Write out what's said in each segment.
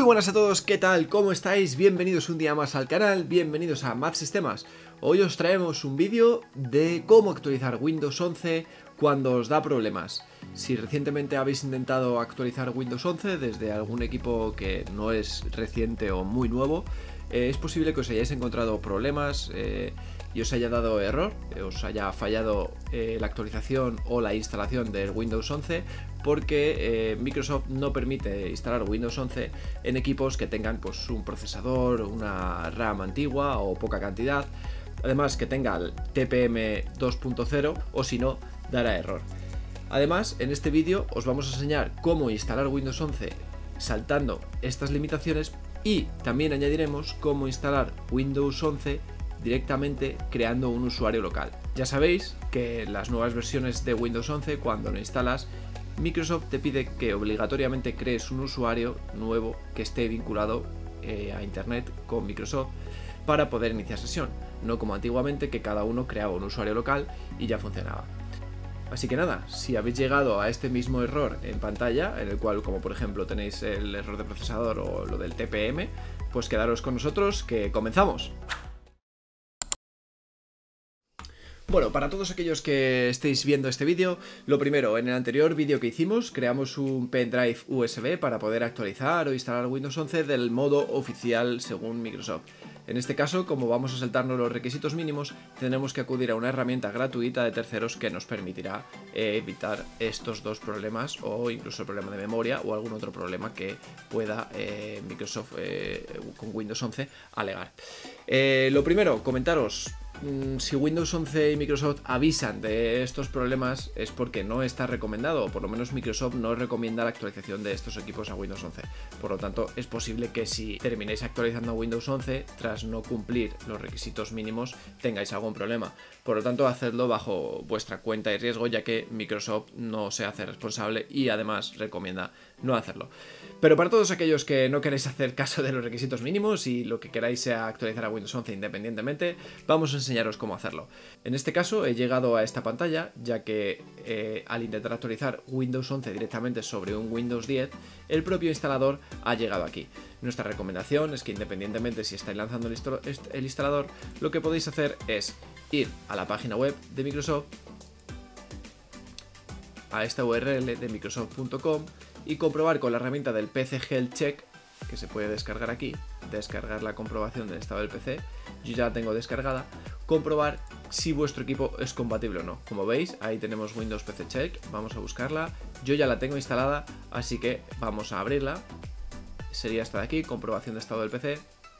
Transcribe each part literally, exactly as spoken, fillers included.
buenas a todos, ¿qué tal? ¿Cómo estáis? Bienvenidos un día más al canal, bienvenidos a Math Sistemas. Hoy os traemos un vídeo de cómo actualizar Windows once cuando os da problemas. Si recientemente habéis intentado actualizar Windows once desde algún equipo que no es reciente o muy nuevo, eh, es posible que os hayáis encontrado problemas eh, y os haya dado error, eh, os haya fallado eh, la actualización o la instalación del Windows once, porque eh, Microsoft no permite instalar Windows once en equipos que tengan pues, un procesador, una RAM antigua o poca cantidad, además que tenga el T P M dos punto cero o si no, dará error. Además, en este vídeo os vamos a enseñar cómo instalar Windows once saltando estas limitaciones y también añadiremos cómo instalar Windows once directamente creando un usuario local. Ya sabéis que las nuevas versiones de Windows once, cuando lo instalas, Microsoft te pide que obligatoriamente crees un usuario nuevo que esté vinculado eh, a internet con Microsoft para poder iniciar sesión, no como antiguamente que cada uno creaba un usuario local y ya funcionaba. Así que nada, si habéis llegado a este mismo error en pantalla, en el cual como por ejemplo tenéis el error de procesador o lo del T P M, pues quedaros con nosotros que comenzamos. Bueno, para todos aquellos que estéis viendo este vídeo, lo primero, en el anterior vídeo que hicimos, creamos un pendrive U S B para poder actualizar o instalar Windows once del modo oficial según Microsoft. En este caso, como vamos a saltarnos los requisitos mínimos, tenemos que acudir a una herramienta gratuita de terceros que nos permitirá eh, evitar estos dos problemas o incluso el problema de memoria o algún otro problema que pueda eh, Microsoft eh, con Windows once alegar. Eh, lo primero, comentaros. Si Windows once y Microsoft avisan de estos problemas es porque no está recomendado, o por lo menos Microsoft no recomienda la actualización de estos equipos a Windows once. Por lo tanto, es posible que si terminéis actualizando Windows once, tras no cumplir los requisitos mínimos, tengáis algún problema. Por lo tanto, hacedlo bajo vuestra cuenta y riesgo, ya que Microsoft no se hace responsable y además recomienda no hacerlo. Pero para todos aquellos que no queréis hacer caso de los requisitos mínimos y lo que queráis sea actualizar a Windows once independientemente, vamos a enseñaros cómo hacerlo. En este caso he llegado a esta pantalla, ya que eh, al intentar actualizar Windows once directamente sobre un Windows diez, el propio instalador ha llegado aquí. Nuestra recomendación es que independientemente si estáis lanzando el, el instalador, lo que podéis hacer es ir a la página web de Microsoft, a esta U R L de microsoft punto com, y comprobar con la herramienta del P C Health Check, que se puede descargar aquí, descargar la comprobación del estado del P C, yo ya la tengo descargada, comprobar si vuestro equipo es compatible o no. Como veis, ahí tenemos Windows P C Check, vamos a buscarla, yo ya la tengo instalada, así que vamos a abrirla, sería esta de aquí, comprobación de estado del P C,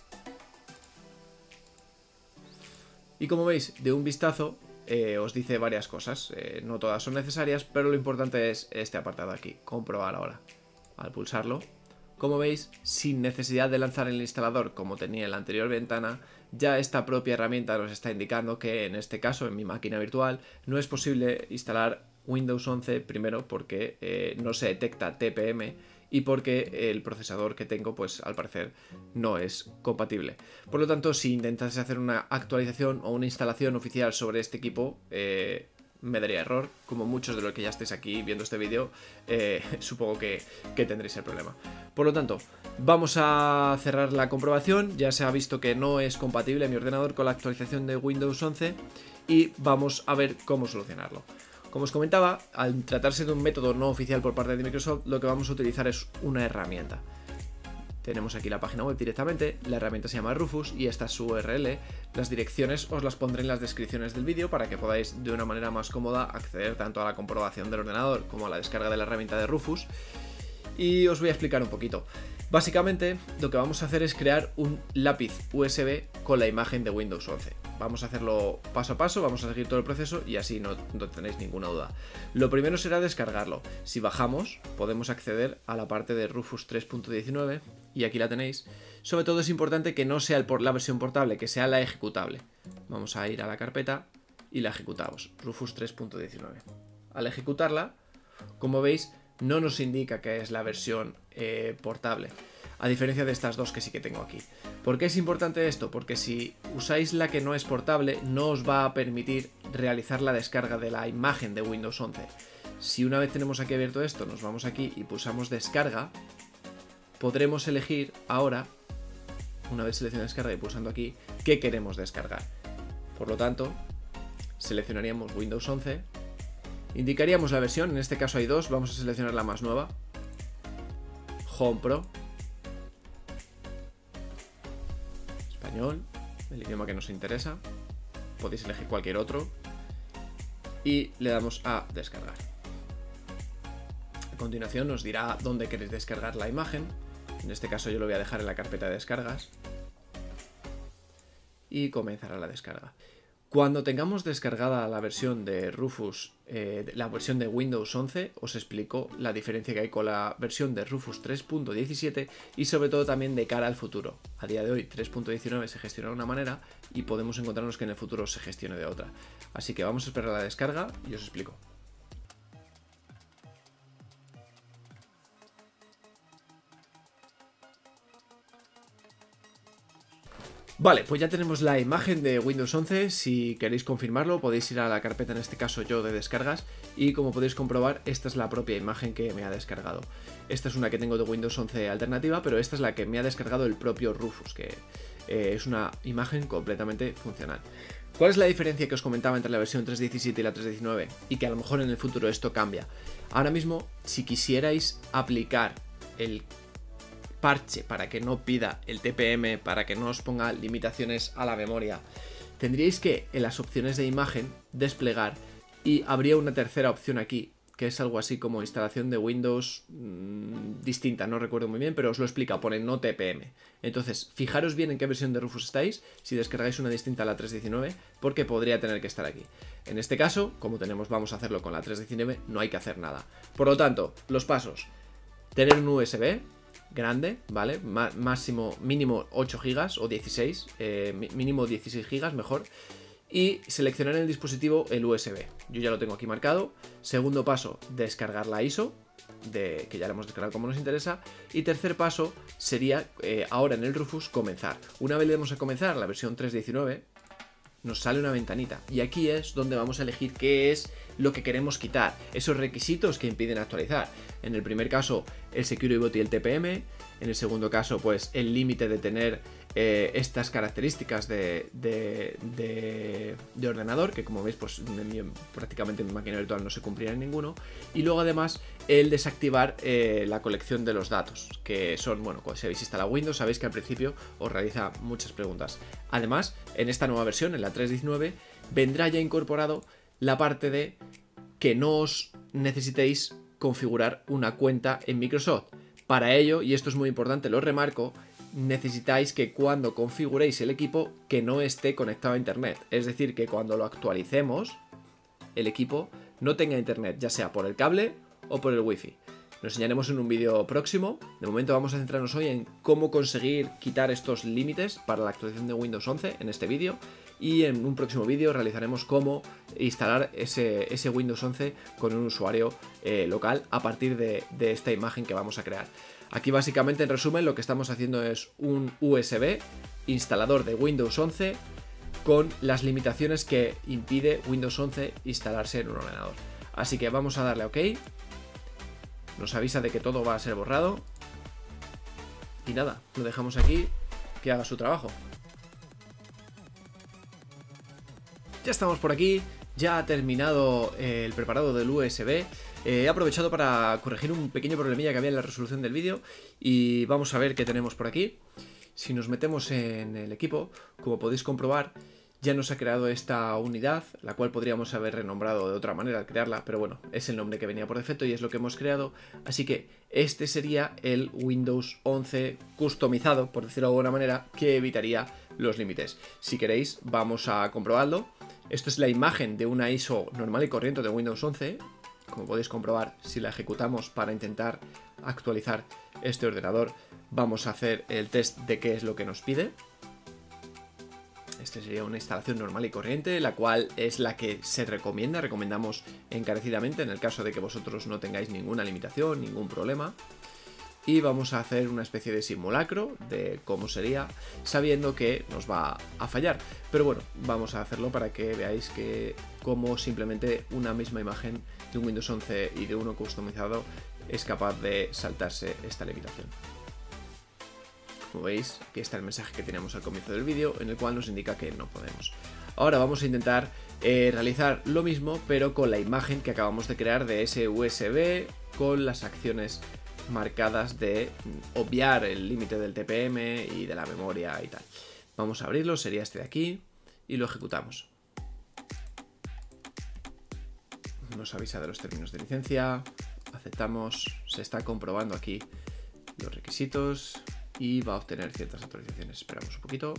y como veis, de un vistazo, Eh, os dice varias cosas, eh, no todas son necesarias, pero lo importante es este apartado aquí, comprobar ahora. Al pulsarlo, como veis, sin necesidad de lanzar el instalador como tenía en la anterior ventana, ya esta propia herramienta nos está indicando que en este caso, en mi máquina virtual, no es posible instalar Windows once, primero porque eh, no se detecta T P M y porque el procesador que tengo, pues al parecer no es compatible. Por lo tanto, si intentas hacer una actualización o una instalación oficial sobre este equipo, eh, me daría error. Como muchos de los que ya estéis aquí viendo este vídeo, eh, supongo que, que tendréis el problema. Por lo tanto, vamos a cerrar la comprobación. Ya se ha visto que no es compatible mi ordenador con la actualización de Windows once y vamos a ver cómo solucionarlo. Como os comentaba, al tratarse de un método no oficial por parte de Microsoft, lo que vamos a utilizar es una herramienta. Tenemos aquí la página web directamente, la herramienta se llama Rufus y esta es su U R L. Las direcciones os las pondré en las descripciones del vídeo para que podáis de una manera más cómoda acceder tanto a la comprobación del ordenador como a la descarga de la herramienta de Rufus. Y os voy a explicar un poquito. Básicamente, lo que vamos a hacer es crear un lápiz U S B con la imagen de Windows once. Vamos a hacerlo paso a paso, vamos a seguir todo el proceso y así no, no tenéis ninguna duda. Lo primero será descargarlo. Si bajamos, podemos acceder a la parte de Rufus tres punto diecinueve y aquí la tenéis. Sobre todo es importante que no sea el por la versión portable, que sea la ejecutable. Vamos a ir a la carpeta y la ejecutamos, Rufus tres punto diecinueve. Al ejecutarla, como veis, no nos indica que es la versión eh, portable, a diferencia de estas dos que sí que tengo aquí. ¿Por qué es importante esto? Porque si usáis la que no es portable, no os va a permitir realizar la descarga de la imagen de Windows once. Si una vez tenemos aquí abierto esto, nos vamos aquí y pulsamos descarga, podremos elegir ahora, una vez seleccionada descarga y pulsando aquí, qué queremos descargar. Por lo tanto, seleccionaríamos Windows once, indicaríamos la versión, en este caso hay dos, vamos a seleccionar la más nueva, Home Pro, español, el idioma que nos interesa, podéis elegir cualquier otro y le damos a descargar. A continuación nos dirá dónde queréis descargar la imagen, en este caso yo lo voy a dejar en la carpeta de descargas y comenzará la descarga. Cuando tengamos descargada la versión de Rufus, eh, la versión de Windows once, os explico la diferencia que hay con la versión de Rufus tres punto diecisiete y sobre todo también de cara al futuro. A día de hoy tres punto diecinueve se gestiona de una manera y podemos encontrarnos que en el futuro se gestione de otra. Así que vamos a esperar la descarga y os explico. Vale, pues ya tenemos la imagen de Windows once. Si queréis confirmarlo podéis ir a la carpeta, en este caso yo, de descargas, y como podéis comprobar esta es la propia imagen que me ha descargado. Esta es una que tengo de Windows once alternativa, pero esta es la que me ha descargado el propio Rufus, que eh, es una imagen completamente funcional. ¿Cuál es la diferencia que os comentaba entre la versión tres punto diecisiete y la tres punto diecinueve? Y que a lo mejor en el futuro esto cambia. Ahora mismo, si quisierais aplicar el parche para que no pida el T P M, para que no os ponga limitaciones a la memoria, tendríais que en las opciones de imagen desplegar y habría una tercera opción aquí, que es algo así como instalación de Windows mmm, distinta, no recuerdo muy bien, pero os lo explica, pone no T P M. Entonces, fijaros bien en qué versión de Rufus estáis, si descargáis una distinta a la tres punto diecinueve, porque podría tener que estar aquí. En este caso, como tenemos, vamos a hacerlo con la tres punto diecinueve, no hay que hacer nada. Por lo tanto, los pasos: tener un U S B grande, ¿vale? Máximo, mínimo ocho gigas o dieciséis, eh, mínimo dieciséis gigas, mejor. Y seleccionar en el dispositivo el U S B. Yo ya lo tengo aquí marcado. Segundo paso, descargar la I S O, de, que ya la hemos descargado como nos interesa. Y tercer paso sería, eh, ahora en el Rufus, comenzar. Una vez le damos a comenzar la versión tres punto diecinueve, nos sale una ventanita. Y aquí es donde vamos a elegir qué es lo que queremos quitar, esos requisitos que impiden actualizar. En el primer caso, el Security Boot y el T P M. En el segundo caso, pues el límite de tener eh, estas características de, de, de, de ordenador, que como veis, pues en mi, prácticamente en mi máquina virtual no se cumplirá en ninguno. Y luego además el desactivar eh, la colección de los datos, que son, bueno, cuando si habéis instalado Windows sabéis que al principio os realiza muchas preguntas. Además, en esta nueva versión, en la tres punto diecinueve, vendrá ya incorporado la parte de que no os necesitéis configurar una cuenta en Microsoft. Para ello, y esto es muy importante, lo remarco, necesitáis que cuando configuréis el equipo que no esté conectado a internet. Es decir, que cuando lo actualicemos, el equipo no tenga internet, ya sea por el cable o por el wifi. Lo enseñaremos en un vídeo próximo. De momento vamos a centrarnos hoy en cómo conseguir quitar estos límites para la actualización de Windows once en este vídeo. Y en un próximo vídeo realizaremos cómo instalar ese, ese Windows once con un usuario eh, local a partir de, de esta imagen que vamos a crear. Aquí básicamente, en resumen, lo que estamos haciendo es un U S B instalador de Windows once con las limitaciones que impide Windows once instalarse en un ordenador. Así que vamos a darle a OK. Nos avisa de que todo va a ser borrado. Y nada, lo dejamos aquí, que haga su trabajo. Ya estamos por aquí, ya ha terminado el preparado del U S B. Eh, he aprovechado para corregir un pequeño problemilla que había en la resolución del vídeo y vamos a ver qué tenemos por aquí. Si nos metemos en el equipo, como podéis comprobar, ya nos ha creado esta unidad, la cual podríamos haber renombrado de otra manera al crearla, pero bueno, es el nombre que venía por defecto y es lo que hemos creado. Así que este sería el Windows once customizado, por decirlo de alguna manera, que evitaría los límites. Si queréis, vamos a comprobarlo. Esto es la imagen de una I S O normal y corriente de Windows once. Como podéis comprobar, si la ejecutamos para intentar actualizar este ordenador, vamos a hacer el test de qué es lo que nos pide. Esta sería una instalación normal y corriente, la cual es la que se recomienda, recomendamos encarecidamente en el caso de que vosotros no tengáis ninguna limitación, ningún problema. Y vamos a hacer una especie de simulacro de cómo sería, sabiendo que nos va a fallar. Pero bueno, vamos a hacerlo para que veáis que cómo simplemente una misma imagen de un Windows once y de uno customizado es capaz de saltarse esta limitación. Como veis, aquí está el mensaje que teníamos al comienzo del vídeo, en el cual nos indica que no podemos. Ahora vamos a intentar eh, realizar lo mismo, pero con la imagen que acabamos de crear de ese U S B, con las acciones marcadas de obviar el límite del T P M y de la memoria y tal. Vamos a abrirlo, sería este de aquí, y lo ejecutamos. Nos avisa de los términos de licencia, aceptamos, se está comprobando aquí los requisitos y va a obtener ciertas actualizaciones. Esperamos un poquito.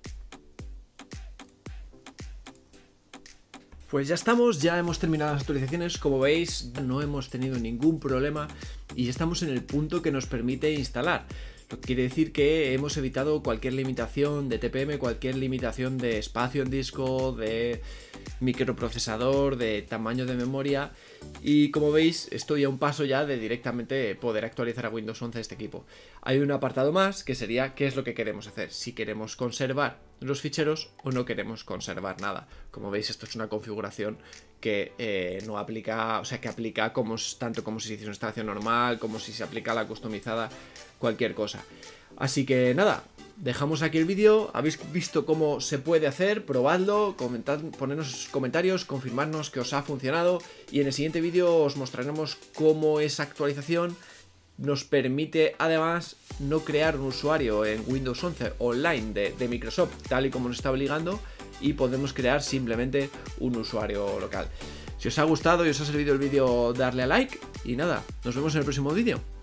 Pues ya estamos, ya hemos terminado las actualizaciones, como veis no hemos tenido ningún problema y estamos en el punto que nos permite instalar. Lo que quiere decir que hemos evitado cualquier limitación de T P M, cualquier limitación de espacio en disco, de microprocesador, de tamaño de memoria, y como veis estoy a un paso ya de directamente poder actualizar a Windows once este equipo. Hay un apartado más que sería qué es lo que queremos hacer, si queremos conservar los ficheros o no queremos conservar nada. Como veis, esto es una configuración que eh, no aplica, o sea que aplica como, tanto como si se hiciese una instalación normal, como si se aplica la customizada, cualquier cosa. Así que nada, dejamos aquí el vídeo. Habéis visto cómo se puede hacer, probadlo, comentad, ponernos comentarios, confirmarnos que os ha funcionado, y en el siguiente vídeo os mostraremos cómo esa actualización nos permite además no crear un usuario en Windows once online de, de Microsoft, tal y como nos está obligando, y podemos crear simplemente un usuario local. Si os ha gustado y os ha servido el vídeo, darle a like, y nada, nos vemos en el próximo vídeo.